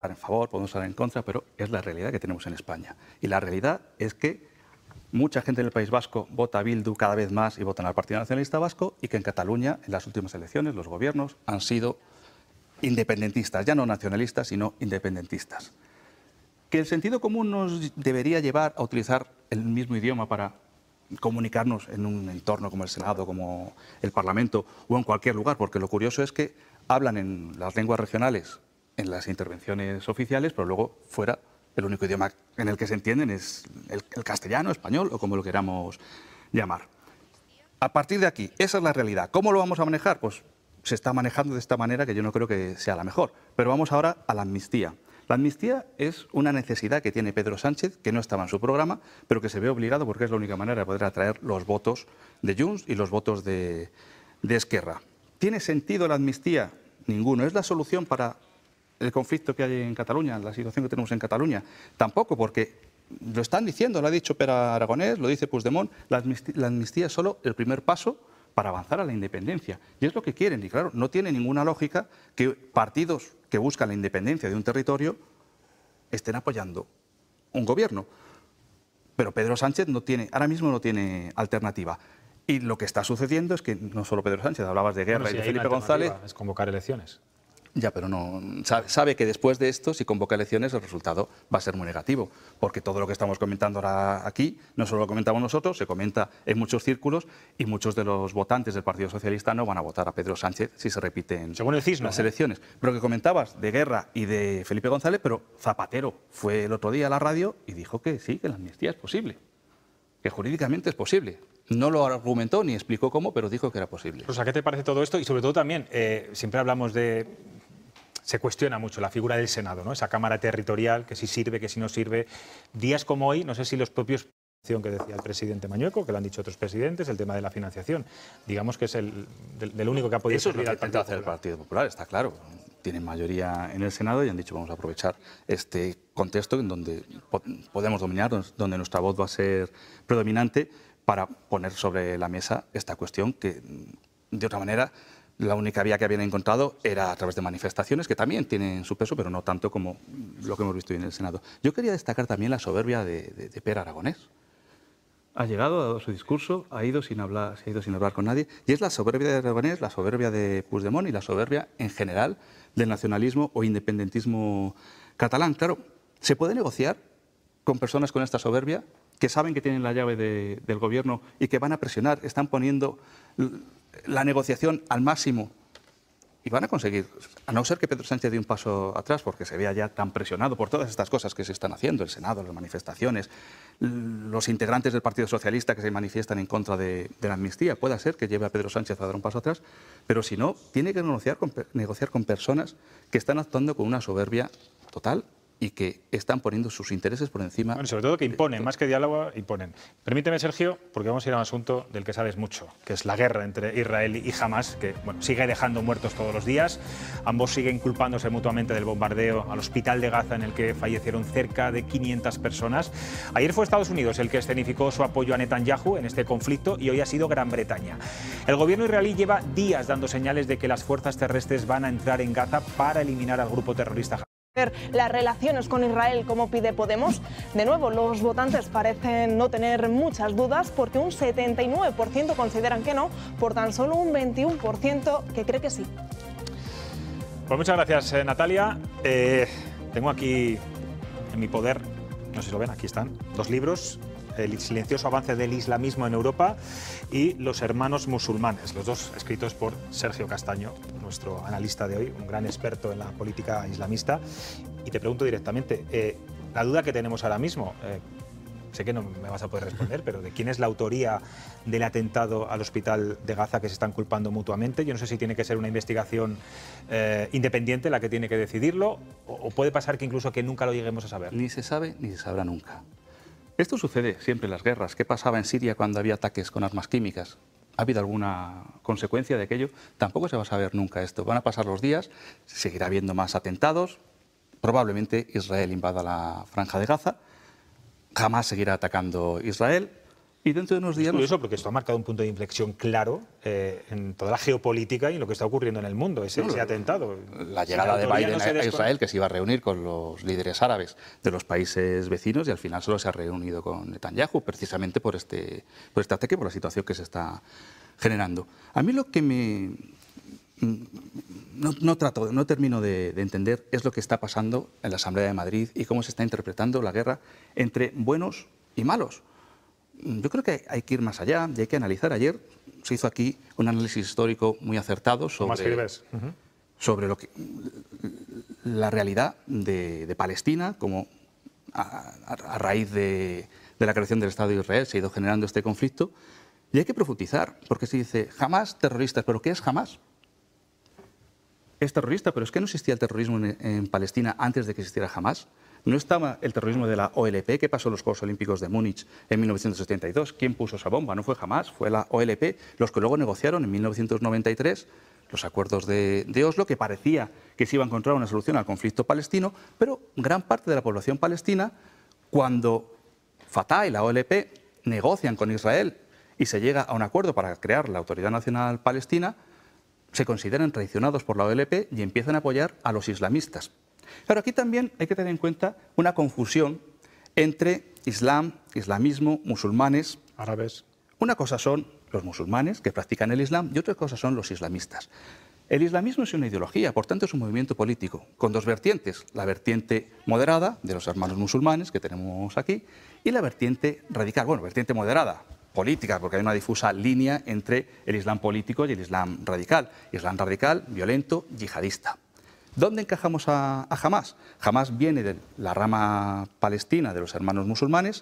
estar en favor, podemos estar en contra, pero es la realidad que tenemos en España. Y la realidad es que mucha gente en el País Vasco vota a Bildu cada vez más y votan al Partido Nacionalista Vasco, y que en Cataluña, en las últimas elecciones, los gobiernos han sido independentistas, ya no nacionalistas, sino independentistas. Que el sentido común nos debería llevar a utilizar el mismo idioma para comunicarnos en un entorno como el Senado, como el Parlamento o en cualquier lugar, porque lo curioso es que hablan en las lenguas regionales en las intervenciones oficiales, pero luego fuera el único idioma en el que se entienden es el castellano, español o como lo queramos llamar. A partir de aquí, esa es la realidad. ¿Cómo lo vamos a manejar? Pues se está manejando de esta manera que yo no creo que sea la mejor. Pero vamos ahora a la amnistía. La amnistía es una necesidad que tiene Pedro Sánchez, que no estaba en su programa, pero que se ve obligado porque es la única manera de poder atraer los votos de Junts y los votos de Esquerra. ¿Tiene sentido la amnistía? Ninguno. ¿Es la solución para el conflicto que hay en Cataluña, la situación que tenemos en Cataluña? Tampoco, porque lo están diciendo, lo ha dicho Pere Aragonès, lo dice Puigdemont, la amnistía es solo el primer paso para avanzar a la independencia. Y es lo que quieren. Y claro, no tiene ninguna lógica que partidos que buscan la independencia de un territorio estén apoyando un gobierno. Pero Pedro Sánchez ahora mismo no tiene alternativa. Y lo que está sucediendo es que no solo Pedro Sánchez, hablabas de Guerra y de Felipe González. Es convocar elecciones. Ya, pero no sabe que después de esto, si convoca elecciones, el resultado va a ser muy negativo, porque todo lo que estamos comentando ahora aquí, no solo lo comentamos nosotros, se comenta en muchos círculos, y muchos de los votantes del Partido Socialista no van a votar a Pedro Sánchez si se repiten según el CIS, las elecciones. Pero que comentabas de Guerra y de Felipe González, pero Zapatero fue el otro día a la radio y dijo que sí, que la amnistía es posible, que jurídicamente es posible. No lo argumentó ni explicó cómo, pero dijo que era posible. Rosa, ¿qué te parece todo esto? Y sobre todo también, siempre hablamos de... Se cuestiona mucho la figura del Senado, ¿no? Esa Cámara territorial, que si sirve, que si no sirve. Días como hoy, no sé si los propios que decía el presidente Mañueco, que lo han dicho otros presidentes, el tema de la financiación. Digamos que es del único que ha podido servir al Partido Popular. Hacer el Partido Popular, está claro. Tienen mayoría en el Senado y han dicho vamos a aprovechar este contexto en donde podemos dominar, donde nuestra voz va a ser predominante, para poner sobre la mesa esta cuestión que, de otra manera, la única vía que habían encontrado era a través de manifestaciones, que también tienen su peso, pero no tanto como lo que hemos visto hoy en el Senado. Yo quería destacar también la soberbia de Pere Aragonès. Ha llegado, ha dado su discurso, se ha ido sin hablar con nadie, y es la soberbia de Aragonès, la soberbia de Puigdemont y la soberbia en general del nacionalismo o independentismo catalán. Claro, ¿se puede negociar con personas con esta soberbia, que saben que tienen la llave del gobierno y que van a presionar, están poniendo la negociación al máximo y van a conseguir, a no ser que Pedro Sánchez dé un paso atrás, porque se vea ya tan presionado por todas estas cosas que se están haciendo, el Senado, las manifestaciones, los integrantes del Partido Socialista que se manifiestan en contra de la amnistía? Puede ser que lleve a Pedro Sánchez a dar un paso atrás, pero si no, tiene que negociar con personas que están actuando con una soberbia total y que están poniendo sus intereses por encima. Bueno, sobre todo que imponen, más que diálogo, imponen. Permíteme, Sergio, porque vamos a ir a un asunto del que sabes mucho, que es la guerra entre Israel y Hamas, que sigue dejando muertos todos los días. Ambos siguen culpándose mutuamente del bombardeo al hospital de Gaza, en el que fallecieron cerca de 500 personas. Ayer fue Estados Unidos el que escenificó su apoyo a Netanyahu en este conflicto, y hoy ha sido Gran Bretaña. El gobierno israelí lleva días dando señales de que las fuerzas terrestres van a entrar en Gaza para eliminar al grupo terrorista Hamas. Las relaciones con Israel, como pide Podemos. De nuevo, los votantes parecen no tener muchas dudas, porque un 79% consideran que no, por tan solo un 21% que cree que sí. Pues muchas gracias, Natalia. Tengo aquí en mi poder, no sé si lo ven, aquí están, 2 libros: El silencioso avance del islamismo en Europa y Los hermanos musulmanes, los dos escritos por Sergio Castaño, nuestro analista de hoy, un gran experto en la política islamista. Y te pregunto directamente, la duda que tenemos ahora mismo, sé que no me vas a poder responder, pero ¿de quién es la autoría del atentado al hospital de Gaza que se están culpando mutuamente? Yo no sé si tiene que ser una investigación independiente la que tiene que decidirlo, o puede pasar que incluso que nunca lo lleguemos a saber. Ni se sabe ni se sabrá nunca. Esto sucede siempre en las guerras. ¿Qué pasaba en Siria cuando había ataques con armas químicas? ¿Ha habido alguna consecuencia de aquello? Tampoco se va a saber nunca esto. Van a pasar los días, seguirá habiendo más atentados, probablemente Israel invada la Franja de Gaza, Hamas seguirá atacando Israel, Y dentro de unos días... Es curioso porque esto ha marcado un punto de inflexión claro en toda la geopolítica y en lo que está ocurriendo en el mundo, ese atentado. La llegada de Biden a Israel, que se iba a reunir con los líderes árabes de los países vecinos, y al final solo se ha reunido con Netanyahu, precisamente por este ataque, por la situación que se está generando. A mí lo que no termino de entender es lo que está pasando en la Asamblea de Madrid y cómo se está interpretando la guerra entre buenos y malos. Yo creo que hay que ir más allá y hay que analizar. Ayer se hizo aquí un análisis histórico muy acertado sobre la realidad de Palestina, como a raíz de la creación del Estado de Israel se ha ido generando este conflicto. Y hay que profundizar, porque se dice, Hamás, terroristas, ¿pero qué es Hamás? Es terrorista, pero es que no existía el terrorismo en Palestina antes de que existiera Hamás. No estaba el terrorismo de la OLP, que pasó en los Juegos Olímpicos de Múnich en 1972. ¿Quién puso esa bomba? No fue Hamás, fue la OLP, los que luego negociaron en 1993 los acuerdos de Oslo, que parecía que se iba a encontrar una solución al conflicto palestino, pero gran parte de la población palestina, cuando Fatah y la OLP negocian con Israel y se llega a un acuerdo para crear la Autoridad Nacional Palestina, se consideran traicionados por la OLP y empiezan a apoyar a los islamistas. Claro, aquí también hay que tener en cuenta una confusión entre islam, islamismo, musulmanes. Árabes. Una cosa son los musulmanes que practican el islam y otra cosa son los islamistas. El islamismo es una ideología, por tanto es un movimiento político con dos vertientes. La vertiente moderada de los hermanos musulmanes que tenemos aquí y la vertiente radical, bueno, vertiente moderada, política, porque hay una difusa línea entre el islam político y el islam radical. Islam radical, violento, yihadista. ¿Dónde encajamos a Hamás? Hamás viene de la rama palestina de los hermanos musulmanes,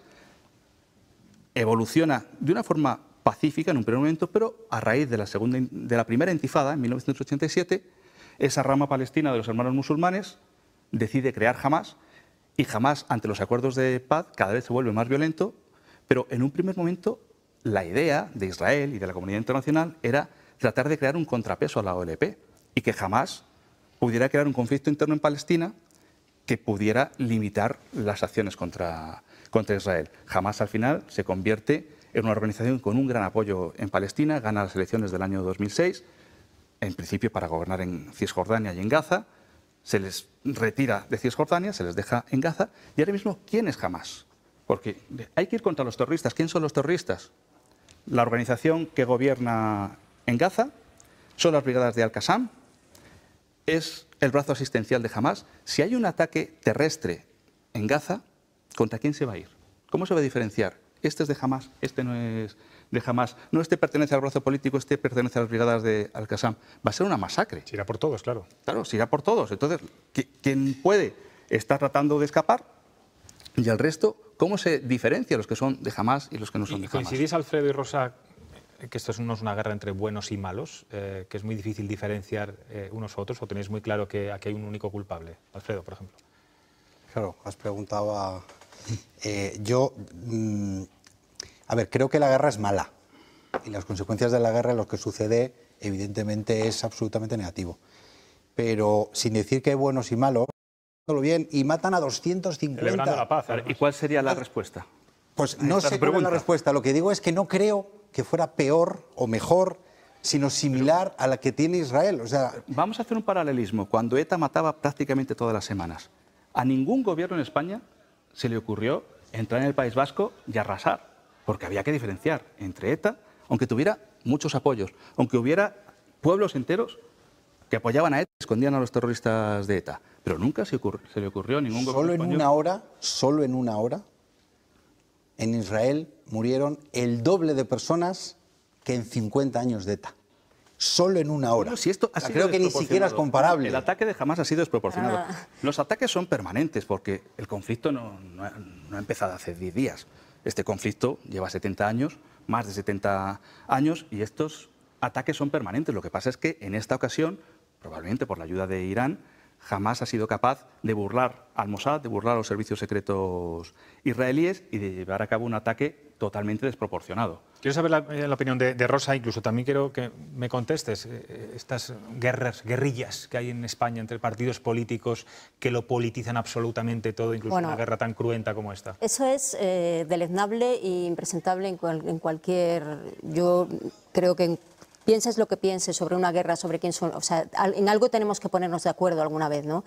evoluciona de una forma pacífica en un primer momento, pero a raíz de la primera intifada, en 1987, esa rama palestina de los hermanos musulmanes decide crear Hamás, y Hamás, ante los acuerdos de paz, cada vez se vuelve más violento, pero en un primer momento la idea de Israel y de la comunidad internacional era tratar de crear un contrapeso a la OLP y que Hamás pudiera crear un conflicto interno en Palestina que pudiera limitar las acciones contra Israel. Hamás al final se convierte en una organización con un gran apoyo en Palestina, gana las elecciones del año 2006, en principio para gobernar en Cisjordania y en Gaza, se les retira de Cisjordania, se les deja en Gaza, y ahora mismo, ¿quién es Hamás? Porque hay que ir contra los terroristas. ¿Quién son los terroristas? La organización que gobierna en Gaza, son las brigadas de Al-Qassam, es el brazo asistencial de Hamás. Si hay un ataque terrestre en Gaza, ¿contra quién se va a ir? ¿Cómo se va a diferenciar? Este es de Hamás, este no es de Hamás. No, este pertenece al brazo político, este pertenece a las brigadas de Al-Qassam. Va a ser una masacre. Se irá por todos, claro. Claro, se irá por todos. Entonces, ¿quién puede estar tratando de escapar? Y el resto, ¿cómo se diferencia los que son de Hamás y los que no son de Hamás? ¿Coincidís, Alfredo y Rosa, que esto no es una guerra entre buenos y malos, que es muy difícil diferenciar unos a otros, o tenéis muy claro que aquí hay un único culpable? Alfredo, por ejemplo. Claro, has preguntado a... A ver, creo que la guerra es mala y las consecuencias de la guerra, lo que sucede, evidentemente es absolutamente negativo. Pero sin decir que hay buenos y malos, bien, y matan a 250... Celebrando la paz. ¿Y cuál sería la respuesta? Pues no sé cuál es la respuesta. Lo que digo es que no creo que fuera peor o mejor, sino similar a la que tiene Israel. O sea, vamos a hacer un paralelismo. Cuando ETA mataba prácticamente todas las semanas, a ningún gobierno en España se le ocurrió entrar en el País Vasco y arrasar, porque había que diferenciar entre ETA, aunque tuviera muchos apoyos, aunque hubiera pueblos enteros que apoyaban a ETA y escondían a los terroristas de ETA, pero nunca se le ocurrió a ningún gobierno español. Solo en una hora, en Israel murieron el doble de personas que en 50 años de ETA. Solo en una hora. No, si esto creo que ni siquiera es comparable. El ataque de Hamás ha sido desproporcionado. Los ataques son permanentes porque el conflicto no ha empezado hace 10 días. Este conflicto lleva 70 años, más de 70 años, y estos ataques son permanentes. Lo que pasa es que en esta ocasión, probablemente por la ayuda de Irán, Hamás ha sido capaz de burlar al Mossad, de burlar a los servicios secretos israelíes y de llevar a cabo un ataque totalmente desproporcionado. Quiero saber la opinión de Rosa, incluso también quiero que me contestes estas guerrillas que hay en España entre partidos políticos que lo politizan absolutamente todo, incluso una guerra tan cruenta como esta. Eso es deleznable e impresentable en cualquier... Yo creo que pienses lo que pienses sobre una guerra, sobre quién son... O sea, en algo tenemos que ponernos de acuerdo alguna vez, ¿no?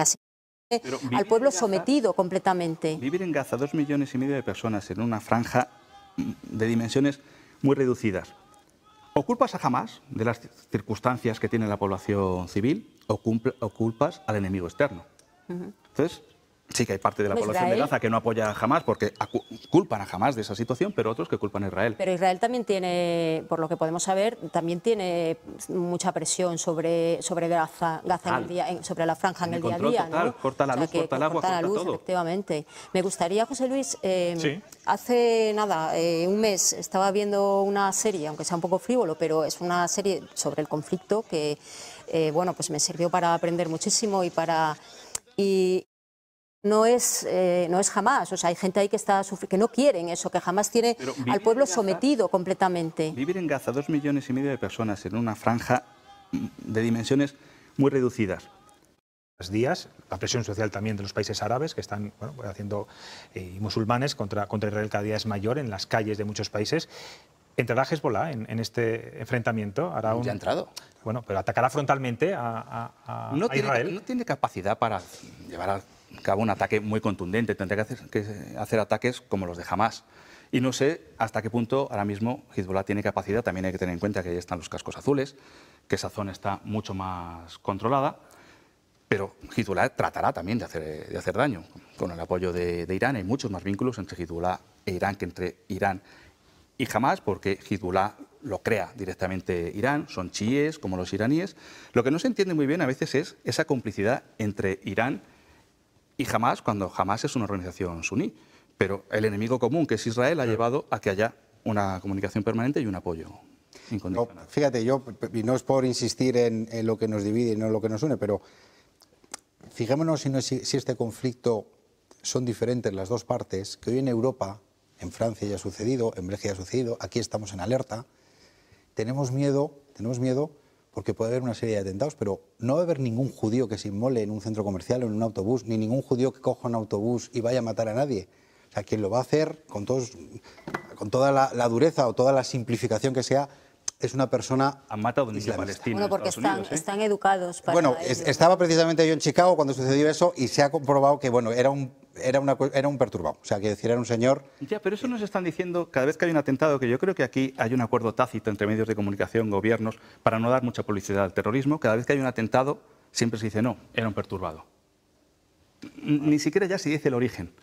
Al pueblo sometido completamente. Vivir en Gaza 2,5 millones de personas en una franja de dimensiones muy reducidas. O culpas a Hamás de las circunstancias que tiene la población civil o culpas al enemigo externo. Entonces, sí que hay parte de la población de Gaza que no apoya a Hamás porque culpan a Hamás de esa situación, pero otros que culpan a Israel. Pero Israel también tiene, por lo que podemos saber, también tiene mucha presión sobre Gaza en el día, sobre la franja en el día a día. Total, ¿no? Corta la luz, corta el agua, corta todo. Efectivamente. Me gustaría, José Luis, hace nada, un mes, estaba viendo una serie, aunque sea un poco frívolo, pero es una serie sobre el conflicto que, bueno, pues me sirvió para aprender muchísimo y no es Hamás, o sea, hay gente ahí que está que no quieren eso, que Hamás tiene al pueblo sometido completamente. Vivir en Gaza 2,5 millones de personas en una franja de dimensiones muy reducidas. Días, la presión social también de los países árabes que están haciendo y musulmanes contra Israel cada día es mayor en las calles de muchos países. ¿Entrará Hezbollah en este enfrentamiento? Ya ha entrado. Bueno, pero atacará frontalmente a Israel. No tiene capacidad para llevar a cabo un ataque muy contundente. Tendría que hacer ataques como los de Hamás. Y no sé hasta qué punto ahora mismo Hezbollah tiene capacidad. También hay que tener en cuenta que ahí están los cascos azules, que esa zona está mucho más controlada. Pero Hezbollah tratará también de hacer daño. Con el apoyo de Irán hay muchos más vínculos entre Hezbollah e Irán que entre Irán y Hamás, porque Hezbollah lo crea directamente Irán, son chiíes como los iraníes. Lo que no se entiende muy bien a veces es esa complicidad entre Irán y Hamás, cuando Hamás es una organización suní. Pero el enemigo común, que es Israel, ha llevado a que haya una comunicación permanente y un apoyo incondicional. No, fíjate, y no es por insistir en lo que nos divide y no en lo que nos une, pero fijémonos si este conflicto son diferentes las dos partes, que hoy en Europa, en Francia ya ha sucedido, en Bélgica ya ha sucedido, aquí estamos en alerta, tenemos miedo porque puede haber una serie de atentados, pero no va a haber ningún judío que se inmole en un centro comercial o en un autobús, ni ningún judío que coja un autobús y vaya a matar a nadie. O sea, quien lo va a hacer con toda la dureza o toda la simplificación que sea, es una persona... Han matado a niños palestinos. Bueno, porque están educados para... Bueno, estaba precisamente yo en Chicago cuando sucedió eso y se ha comprobado que, bueno, era un perturbado. O sea, que decir, era un señor... Ya, pero eso nos están diciendo cada vez que hay un atentado, que yo creo que aquí hay un acuerdo tácito entre medios de comunicación, gobiernos, para no dar mucha publicidad al terrorismo. Cada vez que hay un atentado, siempre se dice, no, era un perturbado. Ni siquiera ya se dice el origen.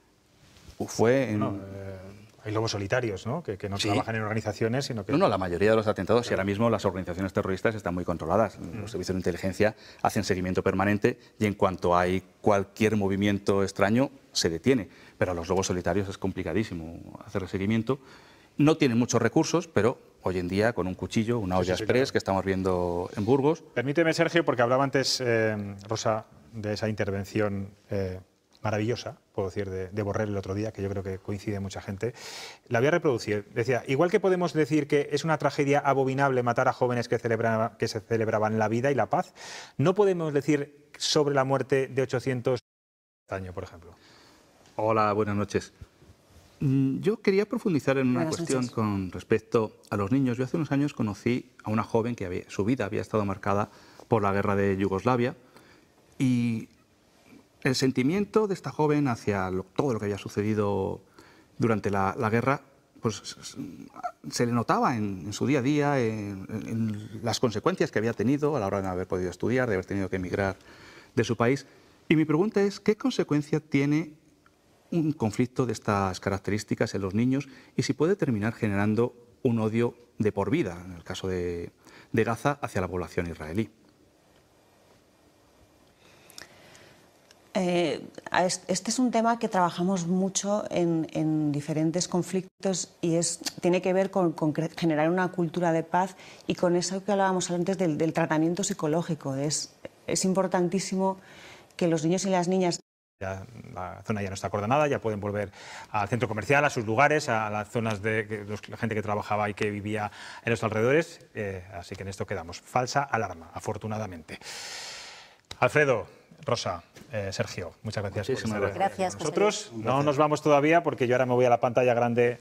Fue en... Hay lobos solitarios, ¿no? Que no trabajan en organizaciones, sino que... No, la mayoría de los atentados, y ahora mismo las organizaciones terroristas están muy controladas. Los servicios de inteligencia hacen seguimiento permanente y en cuanto hay cualquier movimiento extraño, se detiene. Pero a los lobos solitarios es complicadísimo hacer el seguimiento. No tienen muchos recursos, pero hoy en día con un cuchillo, una olla express que estamos viendo en Burgos... Permíteme, Sergio, porque hablaba antes, Rosa, de esa intervención... maravillosa, puedo decir, de Borrell el otro día, que yo creo que coincide mucha gente. La voy a reproducir. Decía, igual que podemos decir que es una tragedia abominable matar a jóvenes que se celebraban la vida y la paz, no podemos decir sobre la muerte de 800 años, por ejemplo. Hola, buenas noches. Yo quería profundizar en una cuestión con respecto a los niños. Yo hace unos años conocí a una joven que su vida había estado marcada por la guerra de Yugoslavia y... el sentimiento de esta joven hacia todo lo que había sucedido durante la guerra, pues se le notaba en su día a día, en las consecuencias que había tenido a la hora de no haber podido estudiar, de haber tenido que emigrar de su país. Y mi pregunta es, ¿qué consecuencia tiene un conflicto de estas características en los niños y si puede terminar generando un odio de por vida, en el caso de Gaza, hacia la población israelí? Este es un tema que trabajamos mucho en diferentes conflictos y tiene que ver con generar una cultura de paz y con eso que hablábamos antes del tratamiento psicológico. Es importantísimo que los niños y las niñas Ya, la zona ya no está acordonada, ya pueden volver al centro comercial, a sus lugares, a las zonas de la gente que trabajaba y que vivía en los alrededores. Así que en esto quedamos. Falsa alarma, afortunadamente. Alfredo, Rosa, Sergio, muchas gracias por estar gracias, con nosotros. No nos vamos todavía porque yo ahora me voy a la pantalla grande